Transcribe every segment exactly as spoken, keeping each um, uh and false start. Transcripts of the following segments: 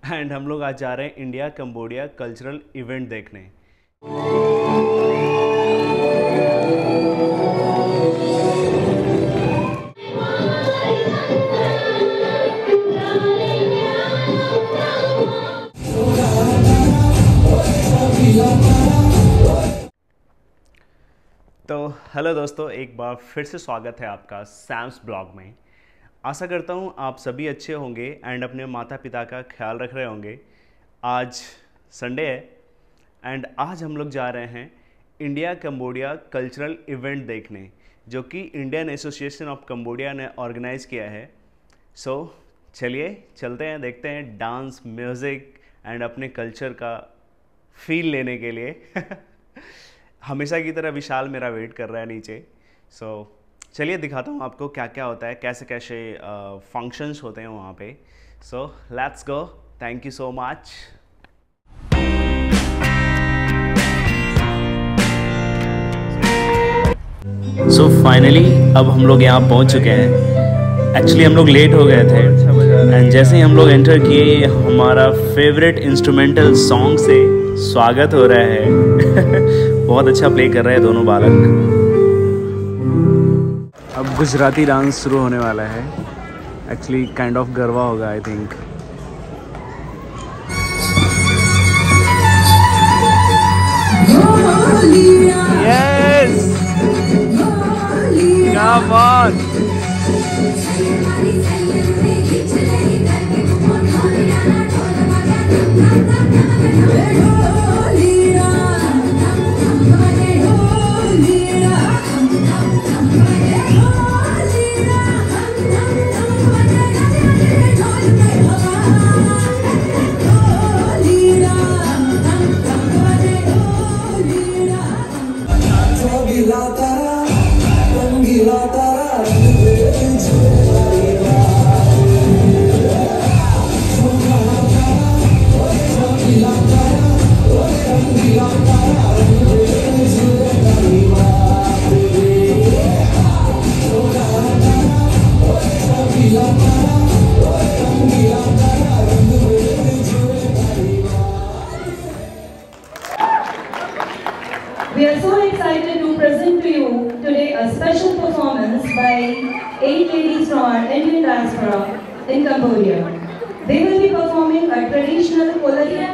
And हम लोग आज जा रहे हैं इंडिया कंबोडिया कल्चरल इवेंट देखने। तो हेलो दोस्तों, एक बार फिर से स्वागत है आपका सैम्स ब्लॉग में। आशा करता हूँ आप सभी अच्छे होंगे एंड अपने माता पिता का ख्याल रख रहे होंगे। आज संडे है एंड आज हम लोग जा रहे हैं इंडिया कंबोडिया कल्चरल इवेंट देखने, जो कि इंडियन एसोसिएशन ऑफ कंबोडिया ने ऑर्गेनाइज़ किया है। सो so, चलिए चलते हैं, देखते हैं डांस, म्यूज़िक एंड अपने कल्चर का फील लेने के लिए। हमेशा की तरह विशाल मेरा वेट कर रहा है नीचे। सो so, चलिए दिखाता हूँ आपको क्या क्या होता है, कैसे कैसे फंक्शंस uh, होते हैं वहाँ पे। So let's go, thank you so much. So finally अब हम लोग यहाँ पहुँच चुके हैं। एक्चुअली हम लोग लेट हो गए थे एंड जैसे ही हम लोग एंटर किए, हमारा फेवरेट इंस्ट्रूमेंटल सॉन्ग से स्वागत हो रहा है। बहुत अच्छा प्ले कर रहे हैं दोनों बालक। अब गुजराती डांस शुरू होने वाला है। एक्चुअली काइंड ऑफ गरबा होगा आई थिंक। यस, क्या बात। We are so excited to present to you today a special performance by eight ladies from our Indian diaspora in Cambodia. They will be performing a traditional Kolari.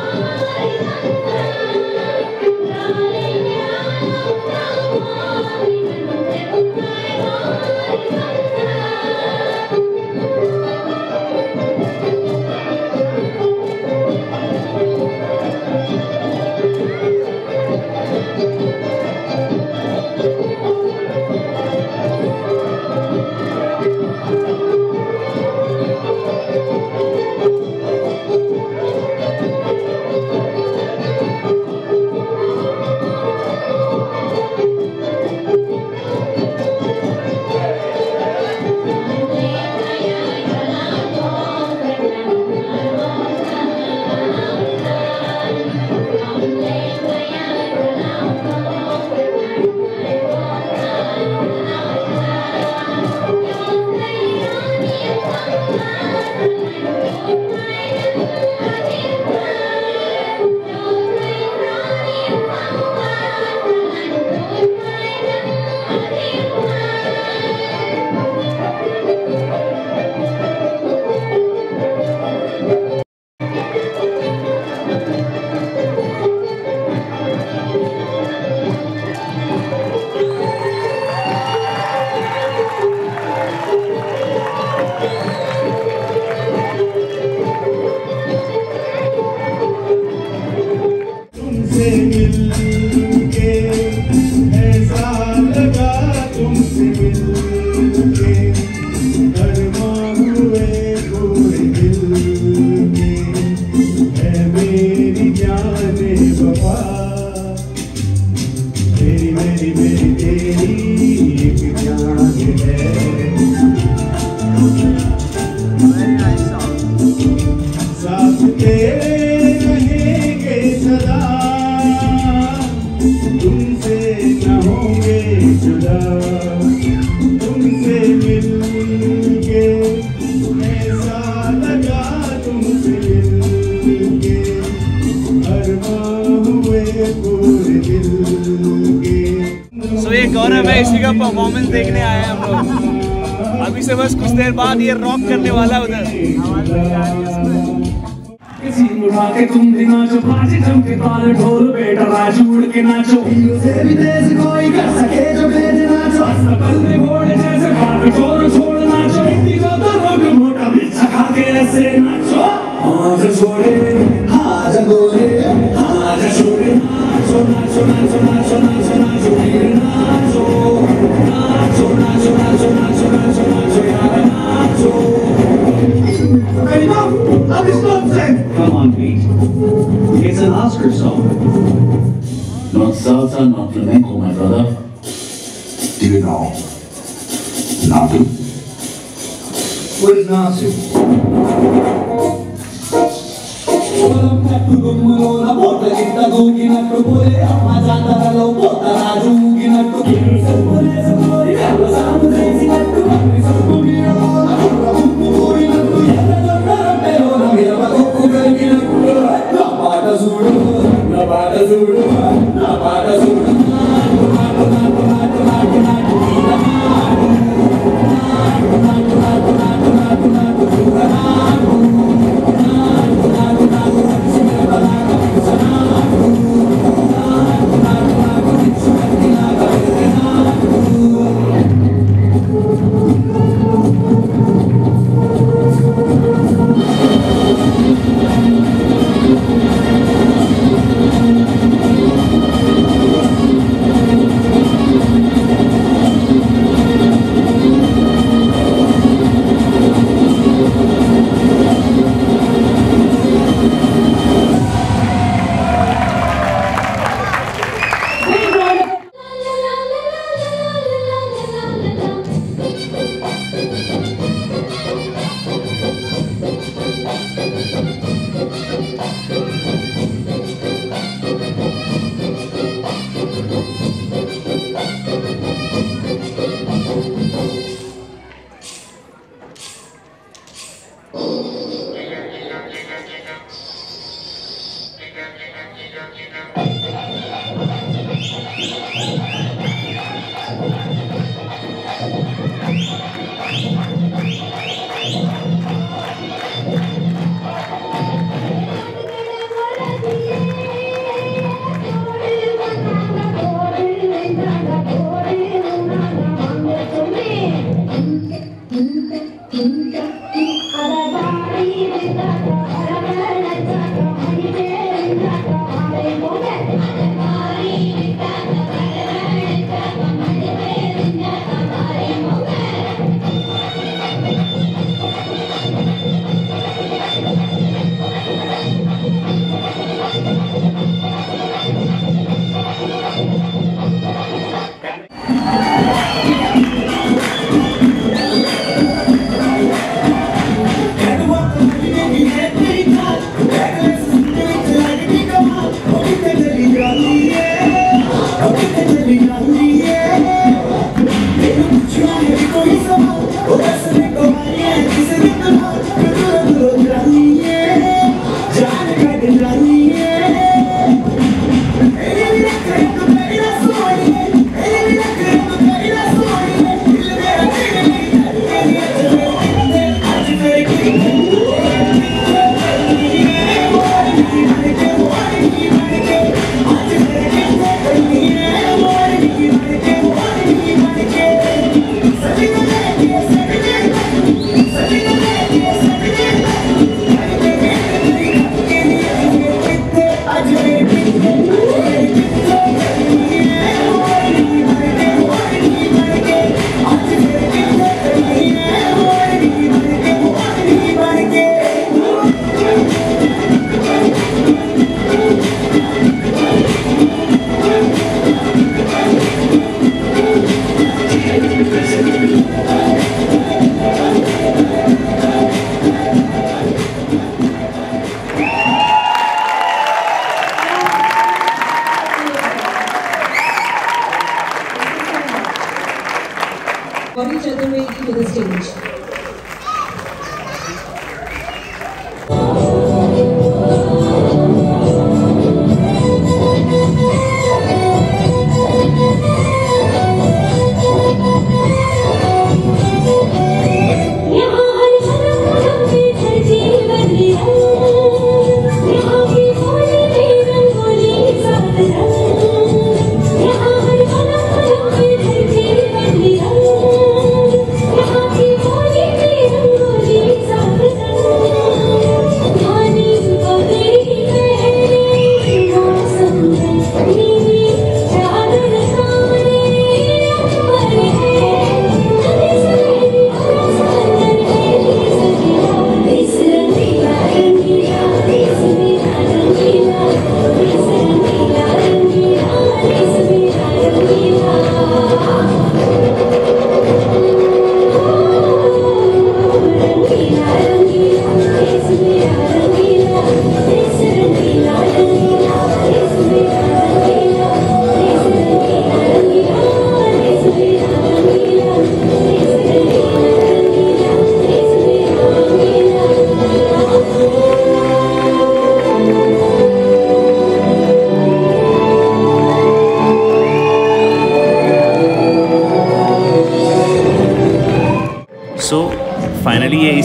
तुमसे मिलके ऐसा लगा तुमसे गौरव है, इसी का परफॉर्मेंस देखने आए हैं हम लोग। अभी से बस कुछ देर बाद ये रॉक करने वाला है उधर। उठा के तुम भी नाचो, बाजे जम के ताल ढोल, बेटा राजू उड़ के नाचो, से भी तेज कोई कर सके जो भेज नाचो, बल्ले घोड़े जैसे भाग छोड़ छोड़ नाचो, हिंदी को तो रोक मोटा बिच्छा खा के ऐसे नाचो, हाथ छोड़े हाथ गोले हाथ छोड़े नाचो नाचो नाचो नाचो नाचो नाचो वीर नाचो नाचो नाचो नाचो नाचो नाचो नाचो यार नाचो। Enough! Now it's nonsense! Come on, Pete. It's an Oscar song. Not salsa, not flamenco, my brother. Do you know Naatu? What is Naatu?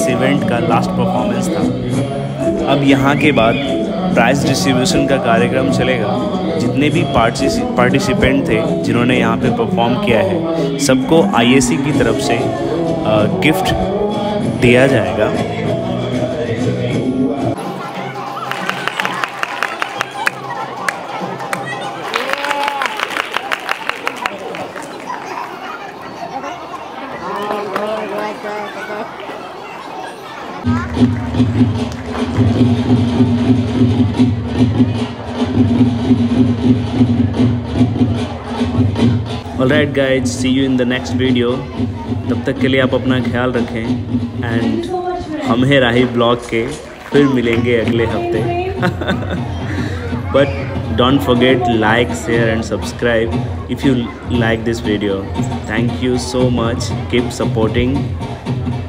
इस इवेंट का लास्ट परफॉर्मेंस था। अब यहाँ के बाद प्राइज़ डिस्ट्रीब्यूशन का कार्यक्रम चलेगा। जितने भी पार्टिसिपेंट थे जिन्होंने यहाँ पे परफॉर्म किया है, सबको आई ए सी की तरफ से गिफ्ट दिया जाएगा। Alright guys, see you in the next video. तब तक के लिए आप अपना ख्याल रखें एंड हम हैं राही ब्लॉग के, फिर मिलेंगे अगले हफ्ते। But don't forget like, share and subscribe if you like this video. Thank you so much. Keep supporting.